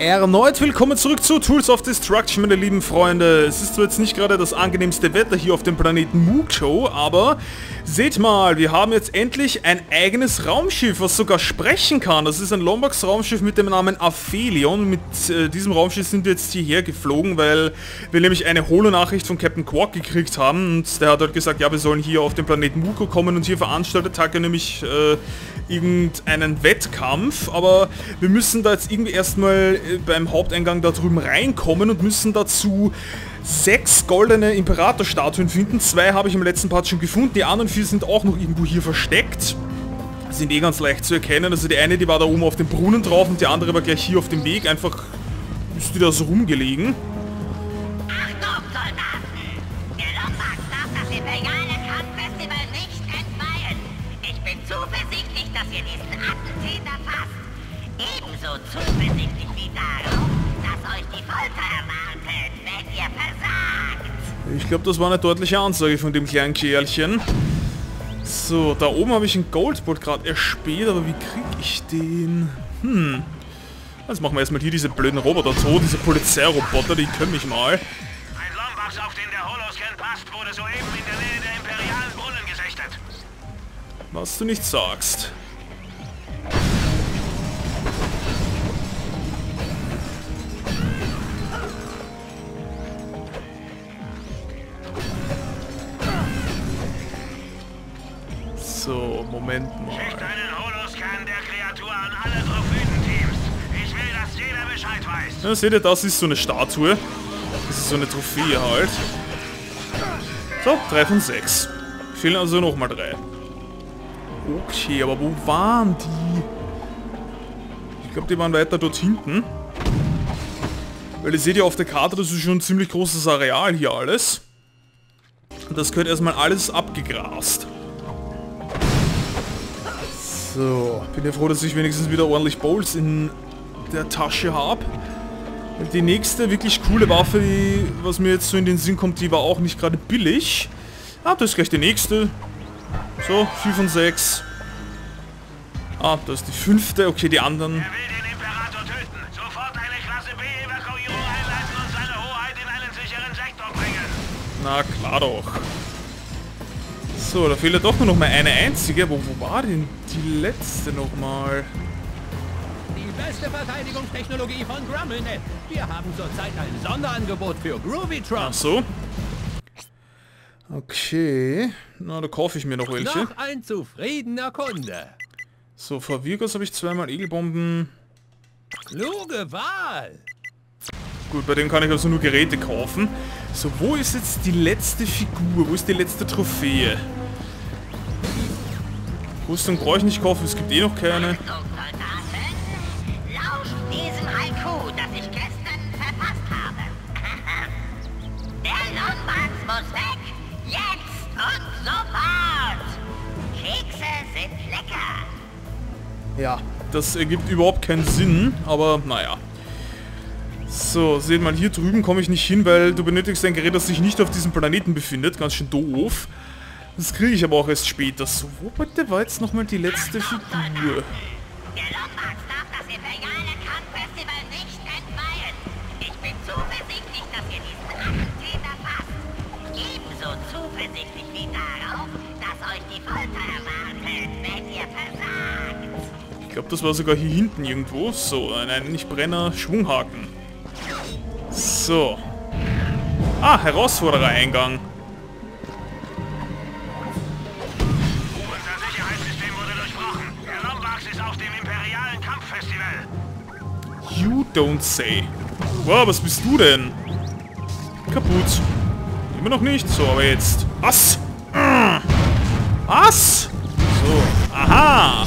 Erneut willkommen zurück zu Tools of Destruction, meine lieben Freunde. Es ist zwar jetzt nicht gerade das angenehmste Wetter hier auf dem Planeten Mucho, aber seht mal, wir haben jetzt endlich ein eigenes Raumschiff, was sogar sprechen kann. Das ist ein Lombax Raumschiff mit dem Namen Aphelion. Mit diesem Raumschiff sind wir jetzt hierher geflogen, weil wir nämlich eine Holo-Nachricht von Captain Quark gekriegt haben. Und der hat halt gesagt, ja, wir sollen hier auf den Planeten Mucho kommen, und hier veranstaltet hat er nämlich irgendeinen Wettkampf, aber wir müssen da jetzt irgendwie erstmal beim Haupteingang da drüben reinkommen und müssen dazu 6 goldene Imperator-Statuen finden. 2 habe ich im letzten Part schon gefunden, die anderen 4 sind auch noch irgendwo hier versteckt. Sind eh ganz leicht zu erkennen, also die eine, die war da oben auf dem Brunnen drauf und die andere war gleich hier auf dem Weg, einfach ist die da so rumgelegen. Achtung, Soldaten! Der Lombax darf das imperiale Kampffestival nicht entweihen. Ich bin zuversichtlich, dass ihr diesen Attentäter fasst. Ebenso zuversichtlich wie darauf, dass euch die Folter erwartet, wenn ihr versagt. Ich glaube, das war eine deutliche Ansage von dem kleinen Kerlchen. So, da oben habe ich einen Goldbolt gerade erspäht, aber wie kriege ich den? Jetzt machen wir erstmal hier diese blöden Roboter tot, diese Polizeiroboter, die können mich mal. Ein Lombax, auf den der Holoscan passt, wurde soeben in der Nähe der imperialen Brunnen gesichtet. Was du nicht sagst. So, Moment mal. Schickt einen Holoscan der Kreatur an alle Trophyden-Teams. Ich will, dass jeder Bescheid weiß. Ja, seht ihr, das ist so eine Statue. Das ist so eine Trophäe halt. So, 3 von 6. Fehlen also nochmal 3. Okay, aber wo waren die? Ich glaube, die waren weiter dort hinten. Weil ihr seht ja auf der Karte, das ist schon ein ziemlich großes Areal hier alles. Und das gehört erstmal alles abgegrast. So, bin ja froh, dass ich wenigstens wieder ordentlich Bolts in der Tasche habe. Die nächste wirklich coole Waffe, die, was mir jetzt so in den Sinn kommt, die war auch nicht gerade billig. Ah, das ist gleich die nächste. So, 4 von 6. Ah, das ist die 5. Okay, die anderen. Er will den Imperator töten. Sofort eine Klasse B-Evakuierung einleiten und seine Hoheit in einen sicheren Sektor bringen. Na klar doch. So, da fehlt ja doch nur noch mal eine einzige. Wo war denn die letzte nochmal? Die beste Verteidigungstechnologie von Grummelnet. Wir haben zurzeit ein Sonderangebot für Groovytron. Ach so. Okay. Na, da kaufe ich mir noch welche. Noch ein zufriedener Kunde. So, vor Virgus habe ich 2-mal Egelbomben. Kluge Wahl. Gut, bei dem kann ich also nur Geräte kaufen. So, wo ist jetzt die letzte Figur? Wo ist die letzte Trophäe? Rüstung brauche ich nicht kaufen, es gibt eh noch keine. Achtung, Soldaten! Lauscht diesem Haiku, das ich gestern verfasst habe. Der Lombax muss weg! Jetzt und sofort! Kekse sind lecker! Ja, das ergibt überhaupt keinen Sinn, aber naja. So, seht mal, hier drüben komme ich nicht hin, weil du benötigst ein Gerät, das sich nicht auf diesem Planeten befindet. Ganz schön doof. Das kriege ich aber auch erst später. So, wo bitte war jetzt nochmal die letzte Figur? Der Lombax darf das imperiale Kampffestival nicht entweihen. Ich bin zuversichtlich, dass ihr diesen Attentäter fasst. Ebenso zuversichtlich wie darauf, dass euch die Folter erwartet, wenn ihr versagt. Ich glaube, das war sogar hier hinten irgendwo. So, nein, nicht Brenner, Schwunghaken. So. Ah, Herausforderer-Eingang. Unser Sicherheitssystem wurde durchbrochen. Der Lombax ist auf dem imperialen Kampffestival. You don't say. Wow, was bist du denn? Kaputt. Immer noch nicht. So, aber jetzt. Was? Was? So. Aha.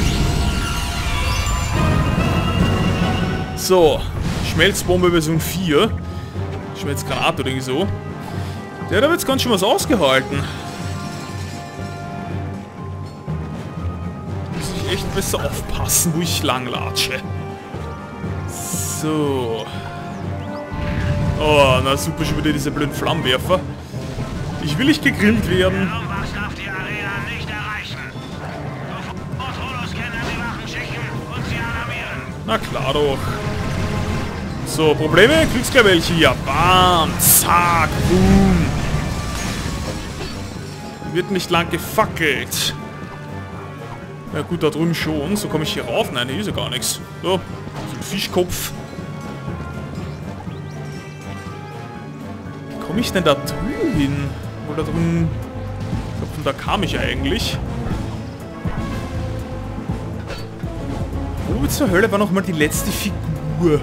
So. Schmelzbombe Version 4. Schmelzgranate oder irgendwie so. Der hat aber jetzt ganz schön was ausgehalten. Muss ich echt besser aufpassen, wo ich langlatsche. So. Oh, na super, schon wieder diese blöden Flammenwerfer. Ich will nicht gegrillt Der werden. Lombax darf die Arena nicht erreichen. Sofort Holoscanner die Wachen schicken und sie alarmieren. Na klar doch. So, Probleme? Kriegst gleich welche hier. Bam, zack, boom. Wird nicht lang gefackelt. Ja gut, da drüben schon. So komme ich hier rauf. Nein, hier ist ja gar nichts. So, so ein Fischkopf. Wie komme ich denn da drüben hin? Oder da drüben... Ich glaube, von da kam ich eigentlich. Wo zur Hölle war nochmal die letzte Figur?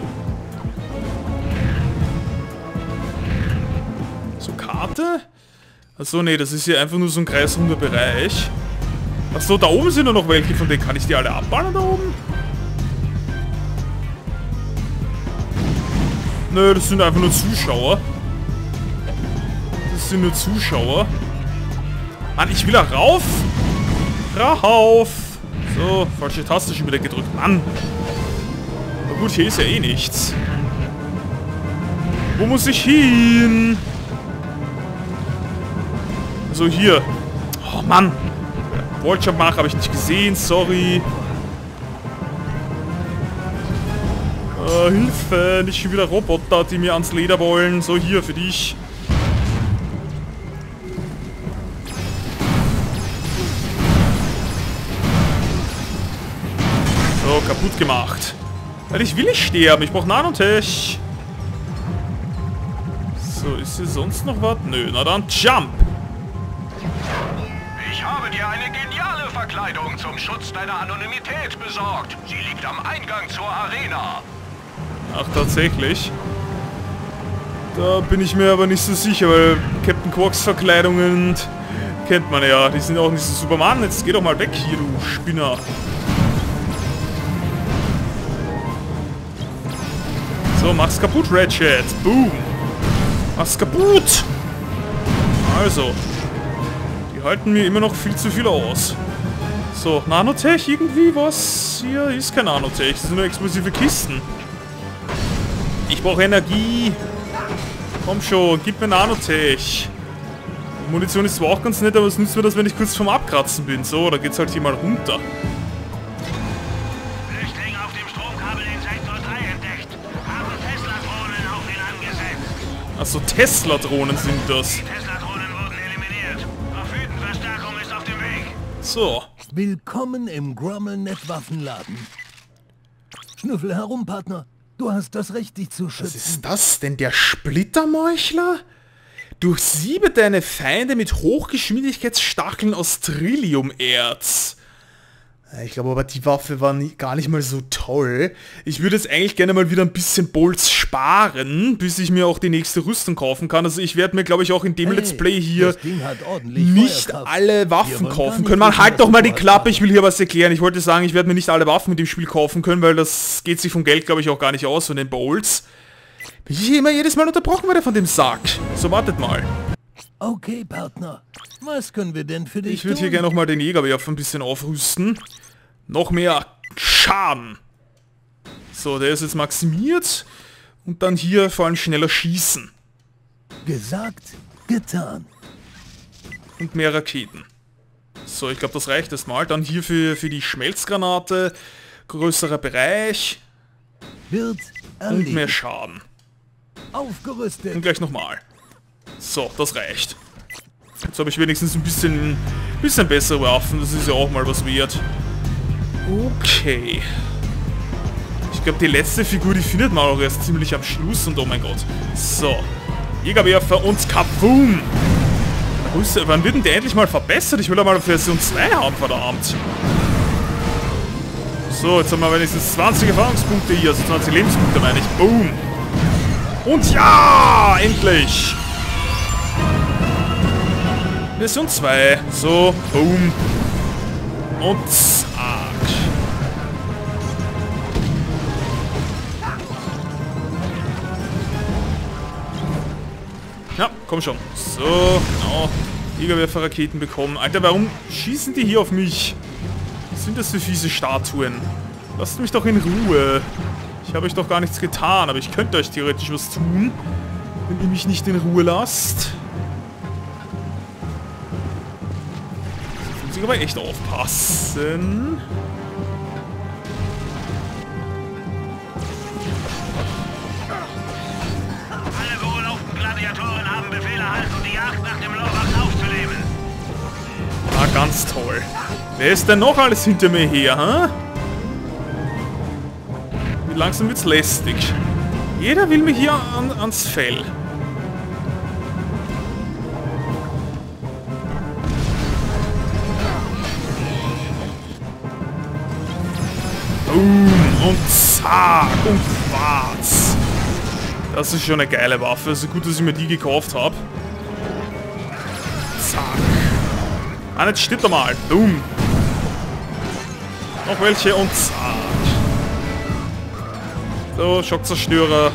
So, Karte? Achso, nee, das ist hier einfach nur so ein kreisrunder Bereich. Achso, da oben sind nur noch welche, von denen kann ich die alle abballern da oben? Nö, das sind einfach nur Zuschauer. Das sind nur Zuschauer. Mann, ich will da rauf! Rauf! So, falsche Taste schon wieder gedrückt. Mann! Na gut, hier ist ja eh nichts. Wo muss ich hin? So, hier. Oh, Mann! Walljump machen habe ich nicht gesehen, sorry. Hilfe, nicht schon wieder Roboter, die mir ans Leder wollen. So, hier, für dich. So, kaputt gemacht. Weil ich will nicht sterben, ich brauche Nanotech. So, ist hier sonst noch was? Nö, na dann Jump! Ich habe dir eine geniale Verkleidung zum Schutz deiner Anonymität besorgt. Sie liegt am Eingang zur Arena. Ach, tatsächlich. Da bin ich mir aber nicht so sicher, weil Captain Quarks Verkleidungen kennt man ja. Die sind auch nicht so super. Mann, jetzt geh doch mal weg hier, du Spinner. So, mach's kaputt, Ratchet. Boom. Mach's kaputt. Also. Die halten mir immer noch viel zu viel aus. So, Nanotech irgendwie was? Hier ist kein Nanotech. Das sind nur explosive Kisten. Ich brauche Energie. Komm schon, gib mir Nanotech. Die Munition ist zwar auch ganz nett, aber es nützt mir das, wenn ich kurz vorm Abkratzen bin. So, da geht's halt hier mal runter. Flüchtlinge auf dem Stromkabel in Sektor 3 entdeckt. Haben Tesla-Drohnen auf ihn angesetzt. Achso, Tesla-Drohnen sind das. Die Tesla-Drohnen wurden eliminiert. Verfügenverstärkung ist auf dem Weg. So. Willkommen im Grommelnet-Waffenladen. Schnüffel herum, Partner. Du hast das Recht, dich zu schützen. Was ist das denn? Der Splittermeuchler? Durchsiebe deine Feinde mit Hochgeschwindigkeitsstacheln aus Trilliumerz. Ich glaube aber, die Waffe war gar nicht mal so toll. Ich würde jetzt eigentlich gerne mal wieder ein bisschen Bolz sparen, bis ich mir auch die nächste Rüstung kaufen kann. Also ich werde mir, glaube ich, auch in dem Let's Play hier nicht alle Waffen kaufen können. Man, halt doch mal die Klappe, ich will hier was erklären. Ich wollte sagen, ich werde mir nicht alle Waffen mit dem Spiel kaufen können, weil das geht sich vom Geld, glaube ich, auch gar nicht aus, von den Bolts. Bin ich hier immer jedes Mal unterbrochen werde von dem Sack. So, wartet mal. Okay, Partner. Was können wir denn für dich Ich würde hier gerne nochmal den Jägerwerfer ein bisschen aufrüsten. Noch mehr Schaden. So, der ist jetzt maximiert. Und dann hier vor allem schneller schießen. Gesagt, getan. Und mehr Raketen. So, ich glaube, das reicht erstmal. Dann hier für die Schmelzgranate. Größerer Bereich. Wird Und erledigt. mehr Schaden. Aufgerüstet. Und gleich nochmal. So, das reicht. Jetzt habe ich wenigstens ein bisschen bessere Waffen. Das ist ja auch mal was wert. Okay. Ich glaube, die letzte Figur, die findet man auch erst ziemlich am Schluss. Und oh mein Gott. So. Jägerwerfer und Kaboom. Wann wird denn der endlich mal verbessert? Ich will ja mal Version 2 haben, verdammt. So, jetzt haben wir wenigstens 20 Erfahrungspunkte hier. Also 20 Lebenspunkte, meine ich. Boom. Und ja! Endlich! Version 2. So, boom. Und zack. Ja, komm schon. So, genau. Jägerwerfer-Raketen bekommen. Alter, warum schießen die hier auf mich? Was sind das für fiese Statuen? Lasst mich doch in Ruhe. Ich habe euch doch gar nichts getan, aber ich könnte euch theoretisch was tun, wenn ihr mich nicht in Ruhe lasst. Jetzt muss ich aber echt aufpassen. ganz toll. Wer ist denn noch alles hinter mir her, hä? Wie langsam wird's lästig. Jeder will mir hier ans Fell. Boom und zack und was. Das ist schon eine geile Waffe. Also gut, dass ich mir die gekauft habe. Zack. Ah, jetzt steht er mal. Boom. Noch welche und zack. So, Schockzerstörer.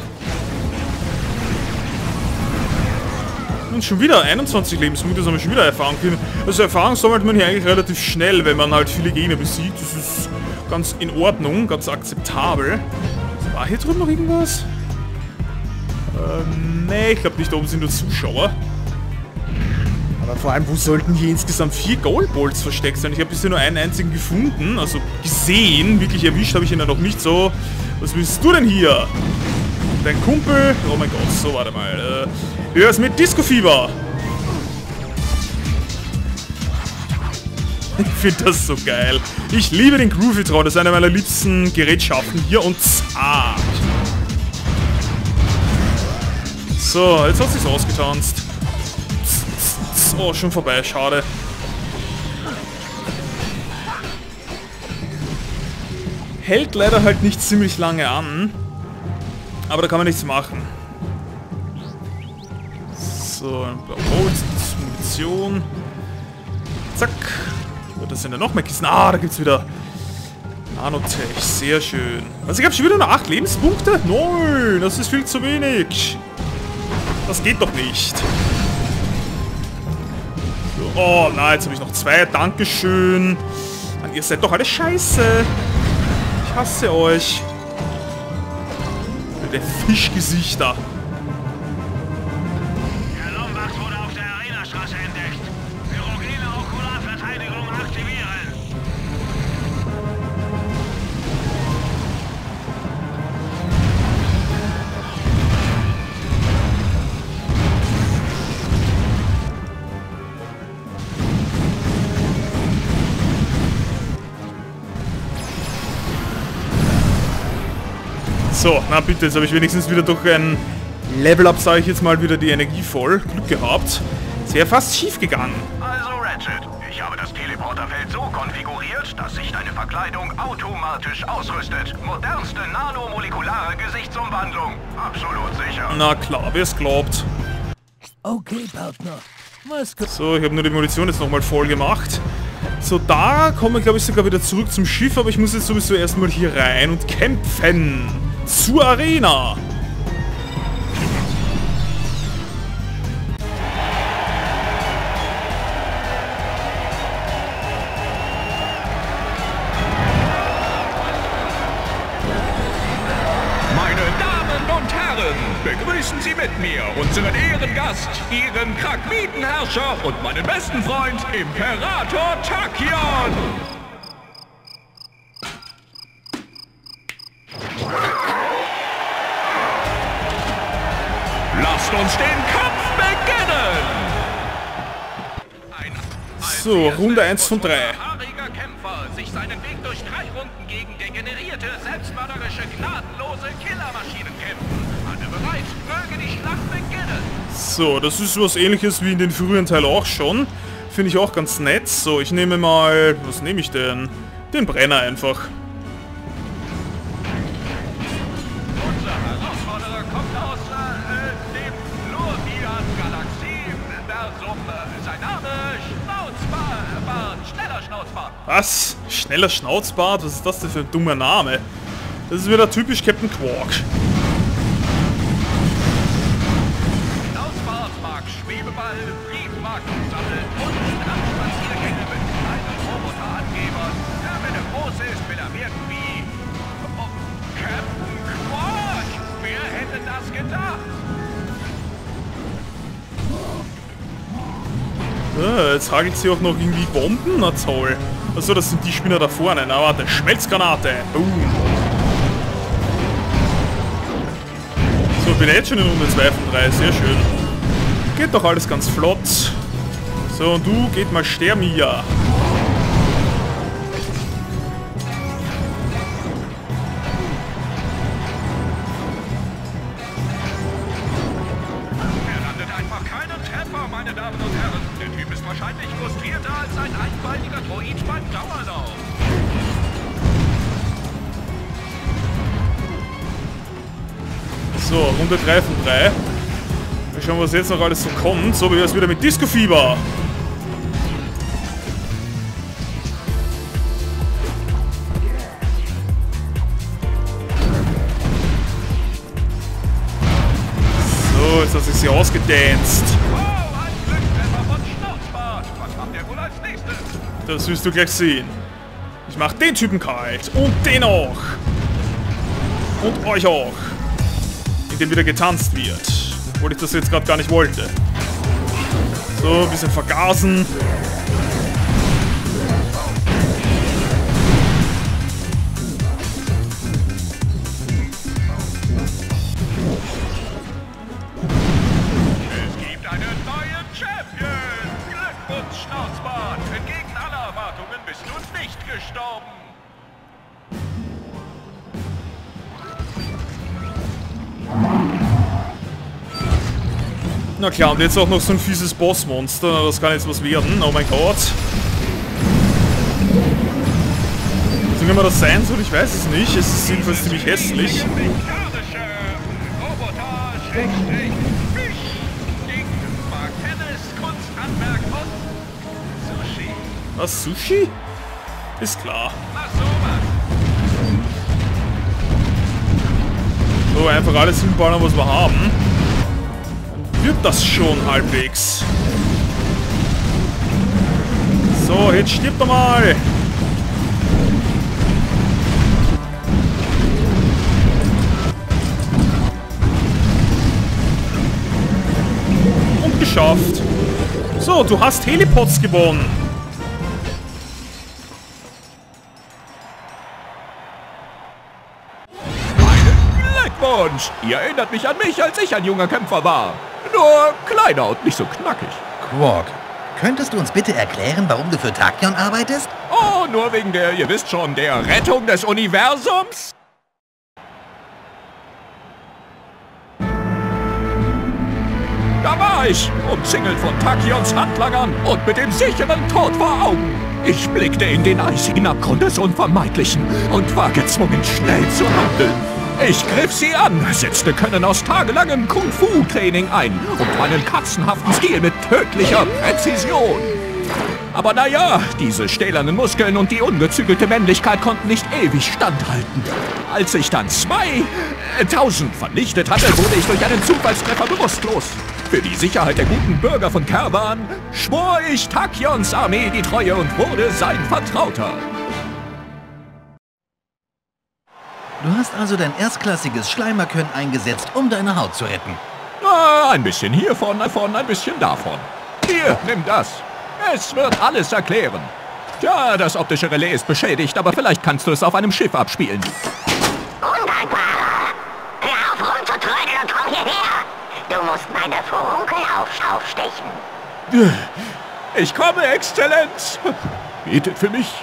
Und schon wieder 21 Lebenspunkte, das haben wir schon wieder Erfahrung. Also Erfahrung sammelt man hier eigentlich relativ schnell, wenn man halt viele Gegner besiegt. Das ist ganz in Ordnung, ganz akzeptabel. War hier drüben noch irgendwas? Nee, ich glaube nicht, da oben sind nur Zuschauer. Aber vor allem, wo sollten hier insgesamt 4 Goldbolts versteckt sein? Ich habe bisher nur einen einzigen gefunden, also gesehen. Wirklich erwischt habe ich ihn ja noch nicht so. Was willst du denn hier? Dein Kumpel? Oh mein Gott, so, warte mal. Hör es mit Disco-Fieber. Ich finde das so geil. Ich liebe den Groovy-Tron, das ist eine meiner liebsten Gerätschaften hier und zack. So, jetzt hat sich's ausgetanzt. Oh, schon vorbei, schade. Hält leider halt nicht ziemlich lange an. Aber da kann man nichts machen. So, ein Holz, Munition. Zack. Das sind ja noch mehr Kisten. Ah, da gibt's wieder Nanotech. Sehr schön. Also ich habe schon wieder nur 8 Lebenspunkte? Nein, das ist viel zu wenig. Das geht doch nicht. So, oh nein, jetzt habe ich noch 2. Dankeschön. Mann, ihr seid doch alle scheiße. Ich hasse euch. Der Fischgesichter. Der Lombax wurde auf der Arenastraße entdeckt. Pyrogene Okularverteidigung aktivieren. So, na bitte, jetzt habe ich wenigstens wieder durch ein Level-Up, sage ich jetzt mal, wieder die Energie voll. Glück gehabt. Es wäre fast schief gegangen. Also Ratchet, ich habe das Teleporterfeld so konfiguriert, dass sich deine Verkleidung automatisch ausrüstet. Modernste nanomolekulare Gesichtsumwandlung. Absolut sicher. Na klar, wer es glaubt. Okay, Partner. Was So, ich habe nur die Munition jetzt nochmal voll gemacht. So, da kommen wir, glaube ich, sogar wieder zurück zum Schiff, aber ich muss jetzt sowieso erstmal hier rein und kämpfen. Zur Arena. Meine Damen und Herren, begrüßen Sie mit mir unseren Ehrengast, Ihren Krakmitenherrscher und meinen besten Freund, Imperator Tachyon! Lasst uns den Kampf beginnen! So, Runde 1 von 3. Haariger Kämpfer sich seinen Weg durch 3 Runden gegen degenerierte, selbstmörderische, gnadenlose Killermaschinen kämpfen. Alle bereit, möge die Schlacht beginnen! So, das ist was Ähnliches wie in den früheren Teil auch schon. Finde ich auch ganz nett. So, ich nehme mal... Was nehme ich denn? Den Brenner einfach. Unser Herausforderer kommt aus dem Lurvian-Galaxie-Versum. Sein Name Schnauzbart. Schneller Schnauzbart. Was? Schneller Schnauzbart? Was ist das denn für ein dummer Name? Das ist wieder typisch Captain Quark. Schnauzbart mag Schwebeball, Briefmarken sammeln und Spaziergänge mit kleinen Roboterangebern. Wenn er groß ist, will er werden wie... Oh, Captain Quark! Wer hätte das gedacht? Jetzt hagelt sie auch noch irgendwie Bomben. Na toll. Achso, das sind die Spinner da vorne. Na warte, Schmelzgranate. Boom. So, bin jetzt schon in Runde 2 von 3. Sehr schön. Geht doch alles ganz flott. So, und du, geht mal sterben hier. wahrscheinlich frustrierter als ein einbeiniger Droid beim Dauerlauf. So, Runde 3 von 3. Wir schauen, was jetzt noch alles so kommt. So, wie wäre es wieder mit Disco-Fieber? So, jetzt hat sich sie ausgedanced. Oh, ein Glückstreffer von Schnauzbart. Was macht er wohl als nächstes? Das wirst du gleich sehen. Ich mach den Typen kalt. Und den auch. Und euch auch. Indem wieder getanzt wird. Obwohl ich das jetzt gerade gar nicht wollte. So, ein bisschen vergasen. Es gibt einen neuen Champion. Glückwunsch, Schnauzbart. Entgegen aller Erwartungen bist du nicht gestorben. Na klar, und jetzt auch noch so ein fieses Bossmonster. Das kann jetzt was werden. Oh mein Gott. So, wie man das sein soll, ich weiß es nicht. Es ist jedenfalls ziemlich hässlich. Mechanische Roboter, Schrägstrich, Fisch, Ding, Markennes, Kunsthandwerk und Sushi. Was, Sushi? Ist klar. Mach sowas. So, einfach alles hinballern, was wir haben. Wird das schon halbwegs. So, jetzt stirbt er mal. Und geschafft. So, du hast Helipods gewonnen. Glückwunsch! Ihr erinnert mich an mich, als ich ein junger Kämpfer war. Nur kleiner und nicht so knackig. Quark, könntest du uns bitte erklären, warum du für Tachyon arbeitest? Oh, nur wegen der, ihr wisst schon, der Rettung des Universums? Da war ich, umzingelt von Tachyons Handlangern und mit dem sicheren Tod vor Augen. Ich blickte in den eisigen Abgrund des Unvermeidlichen und war gezwungen, schnell zu handeln. Ich griff sie an, setzte Können aus tagelangem Kung-Fu-Training ein und meinen katzenhaften Stil mit tödlicher Präzision. Aber naja, diese stählernen Muskeln und die ungezügelte Männlichkeit konnten nicht ewig standhalten. Als ich dann 2000 vernichtet hatte, wurde ich durch einen Zufallstreffer bewusstlos. Für die Sicherheit der guten Bürger von Kerwan schwor ich Tachyons Armee die Treue und wurde sein Vertrauter. Du hast also dein erstklassiges Schleimerkönnen eingesetzt, um deine Haut zu retten. Ein bisschen hiervon, ein bisschen davon. Hier, nimm das. Es wird alles erklären. Tja, das optische Relais ist beschädigt, aber vielleicht kannst du es auf einem Schiff abspielen. Undankbarer! Hör auf rumzutrödeln und komm hierher! Du musst meine Furunkel aufstechen. Ich komme, Exzellenz. Betet für mich.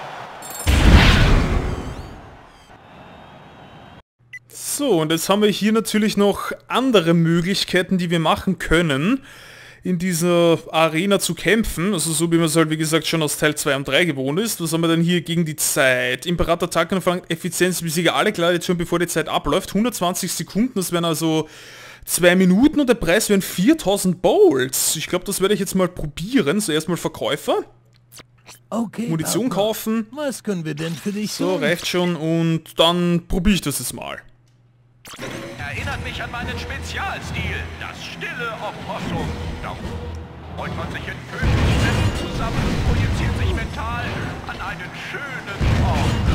So, und jetzt haben wir hier natürlich noch andere Möglichkeiten, die wir machen können, in dieser Arena zu kämpfen. Also so wie man es halt, wie gesagt, schon aus Teil 2 und 3 gewohnt ist. Was haben wir denn hier gegen die Zeit? Imperator Tachyon verlangt Effizienz, besiege alle Gladiatoren, bevor die Zeit abläuft. 120 Sekunden, das wären also 2 Minuten und der Preis wären 4000 Bolts. Ich glaube, das werde ich jetzt mal probieren. So, erstmal Verkäufer. Okay, Munition Partner. kaufen. Was können wir denn für dich So, tun? reicht schon. Und dann probiere ich das jetzt mal. Erinnert mich an meinen Spezialstil, das stille Opossum. Doch freut man sich in Königsstämmen zusammen und projiziert sich mental an einen schönen Ort.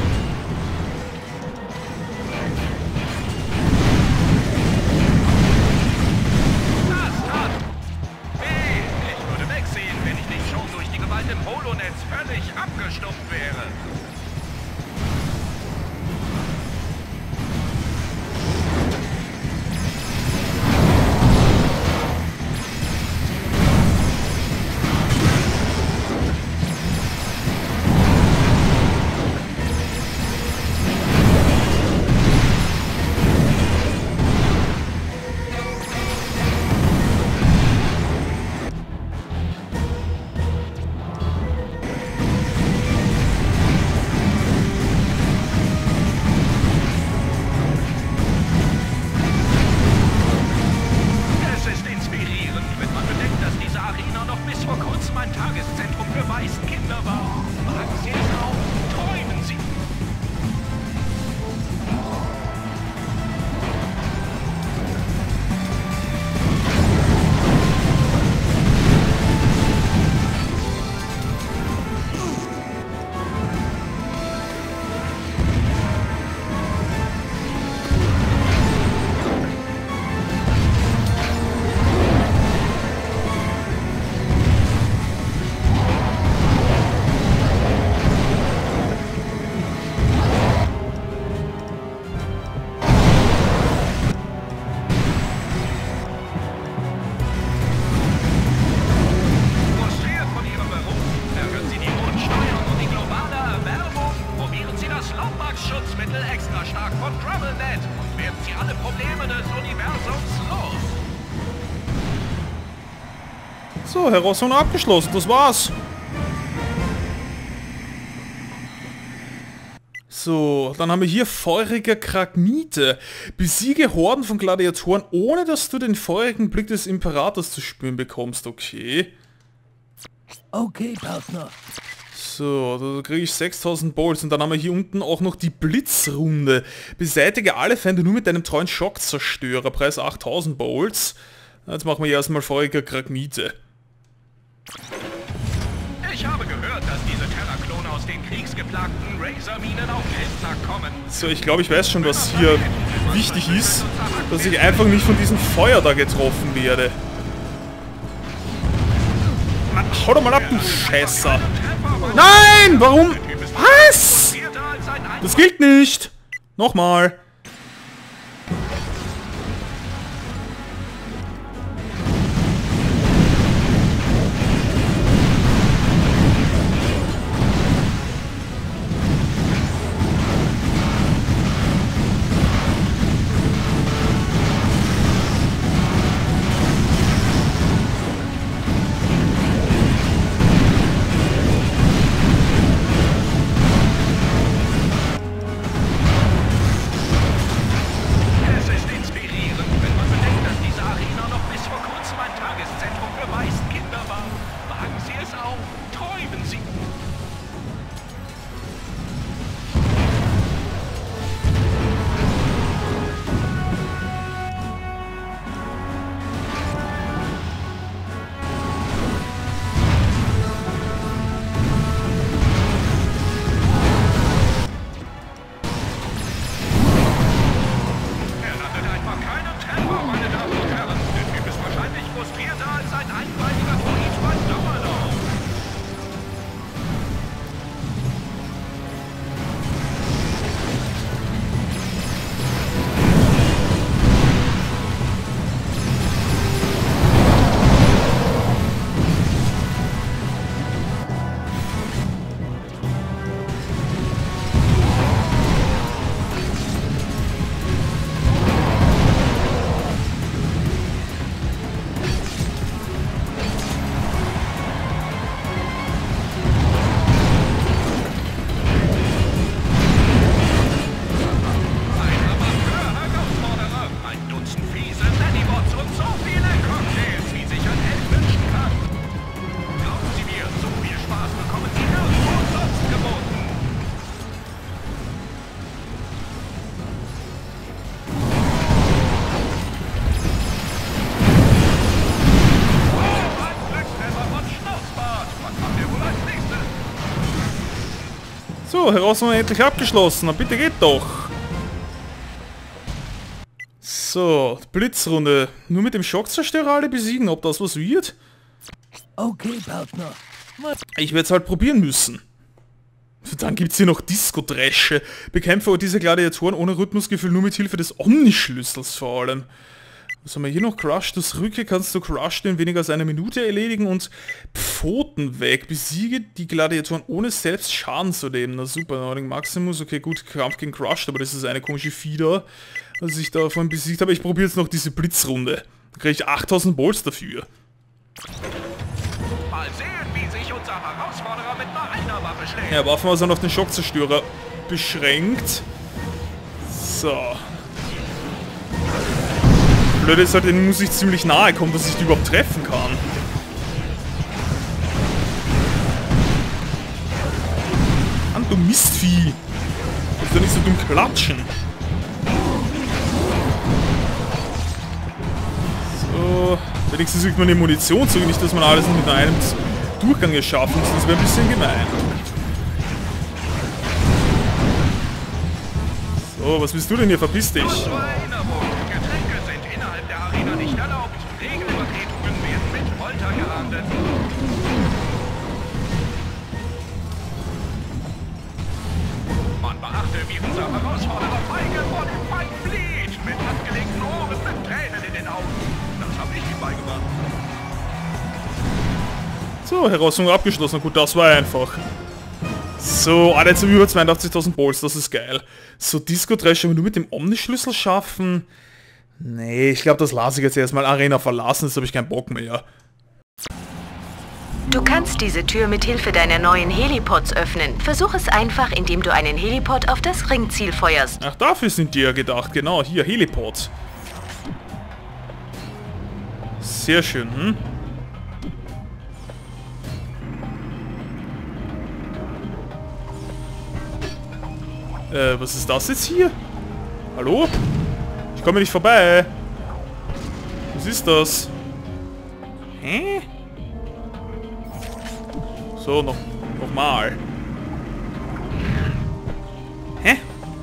Das hat ich würde wegsehen, wenn ich nicht schon durch die Gewalt im Holonetz völlig abgestumpft wäre. des Universums los. So, Herausforderung abgeschlossen. Das war's. So, dann haben wir hier feuriger Kragmite. Besiege Horden von Gladiatoren, ohne dass du den feurigen Blick des Imperators zu spüren bekommst. Okay. Okay, Partner. So, da kriege ich 6000 Bolts. Und dann haben wir hier unten auch noch die Blitzrunde. Beseitige alle Feinde nur mit deinem treuen Schockzerstörer. Preis 8000 Bolts. Jetzt machen wir hier erstmal feuriger Kragmite. Ich habe gehört, dass diese Terra-Klone aus den kriegsgeplagten Razor-Minen auf Elster kommen. So, ich glaube, ich weiß schon, was hier wichtig ist. Dass ich einfach nicht von diesem Feuer da getroffen werde. Na, hau doch mal ab, du Scheißer. Nein! Warum? Was? Das gilt nicht. Nochmal. So, Herausforderung endlich abgeschlossen. Na bitte geht doch. So, Blitzrunde. Nur mit dem Schockzerstörer alle besiegen, ob das was wird? Okay, Partner. Ich werde es halt probieren müssen. Dann gibt es hier noch Disco-Dresche. Bekämpfe diese Gladiatoren ohne Rhythmusgefühl nur mit Hilfe des Omnischlüssels vor allem. Was haben wir hier noch? Crush das Rücke kannst du Crush in weniger als einer Minute erledigen und Pfoten weg. Besiege die Gladiatoren ohne selbst Schaden zu nehmen. Na super, Nording Maximus. Okay, gut, Kampf gegen Crush, aber das ist eine komische Fieder, was ich davon besiegt habe. Ich probiere jetzt noch diese Blitzrunde. Da kriege ich 8000 Bolts dafür. Mal sehen, wie sich unser Herausforderer mit nur einer Waffe schlägt. Ja, Waffen sind auf den Schockzerstörer beschränkt. So. Blöd ist halt, den muss ich ziemlich nahe kommen, dass ich die überhaupt treffen kann. Mann, du Mistvieh! Du musst ja nicht so dumm klatschen. So. Wenigstens kriegt man die Munition zurück, nicht dass man alles mit einem Durchgang erschaffen muss. Das wäre ein bisschen gemein. So, was willst du denn hier? Verpiss dich! Nicht erlaubt. Regelübertretungen werden mit Folter geahndet. Man beachte, wie unser Herausforderer feige vor dem Feind flieht. Mit abgelegten Ohren, mit Tränen in den Augen. Das habe ich ihm beigebracht. So, Herausforderung abgeschlossen. Gut, das war einfach. So, jetzt haben wir über 82.000 Bolts. Das ist geil. So, Disco-Dresche, wenn wir nur mit dem Omnischlüssel schaffen... Nee, ich glaube, das lasse ich jetzt erstmal. Arena verlassen, jetzt habe ich keinen Bock mehr. Du kannst diese Tür mit Hilfe deiner neuen Helipods öffnen. Versuch es einfach, indem du einen Helipod auf das Ringziel feuerst. Ach, dafür sind die ja gedacht. Genau, hier, Helipod. Sehr schön, hm? Was ist das jetzt hier? Hallo? Ich komme nicht vorbei. Was ist das? Hä? So, nochmal. Hä?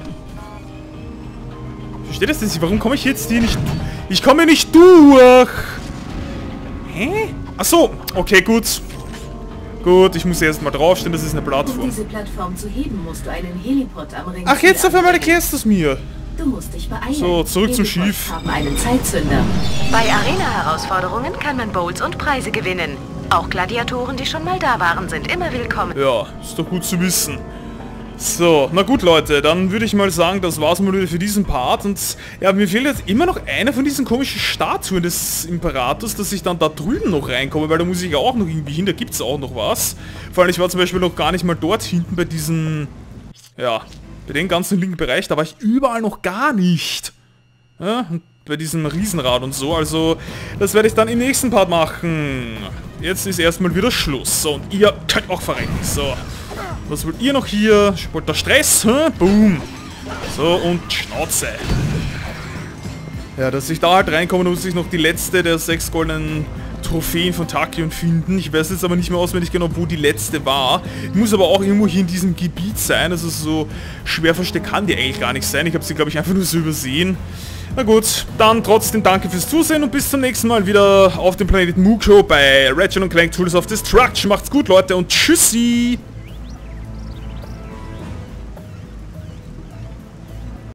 Ich verstehe das nicht. Warum komme ich jetzt hier nicht... Ich komme nicht durch! Hä? Ach so. Okay, gut. Gut, ich muss erstmal draufstehen. Das ist eine Plattform. Um diese Plattform zu heben, musst du einen Helipod am Ring. Ach, jetzt auf einmal erklärst du es mir. Du musst dich beeilen. So, zurück zum Helipods Schiff. haben einen Zeitzünder. Bei Arena-Herausforderungen kann man Bowls und Preise gewinnen. Auch Gladiatoren, die schon mal da waren, sind immer willkommen. Ja, ist doch gut zu wissen. So, na gut Leute, dann würde ich mal sagen, das war's mal wieder für diesen Part. Und ja, mir fehlt jetzt immer noch eine von diesen komischen Statuen des Imperators, dass ich dann da drüben noch reinkomme, weil da muss ich ja auch noch irgendwie hin, da gibt's auch noch was. Vor allem, ich war zum Beispiel noch gar nicht mal dort hinten bei diesen, ja, bei dem ganzen linken Bereich, da war ich überall noch gar nicht. Ja, und bei diesem Riesenrad und so, also das werde ich dann im nächsten Part machen. Jetzt ist erstmal wieder Schluss. So, und ihr könnt auch verrecken. So. Was wollt ihr noch hier? Wollt ihr Stress? Hä? Boom. So, und Schnauze. Ja, dass ich da halt reinkomme, muss ich noch die letzte der 6 goldenen Trophäen von Tachyon finden. Ich weiß jetzt aber nicht mehr auswendig genau, wo die letzte war. Ich muss aber auch irgendwo hier in diesem Gebiet sein. Also so schwer versteckt kann die eigentlich gar nicht sein. Ich habe sie, glaube ich, einfach nur so übersehen. Na gut, dann trotzdem danke fürs Zusehen und bis zum nächsten Mal wieder auf dem Planeten Mookshow bei Ratchet & Clank Tools of Destruction. Macht's gut, Leute, und tschüssi!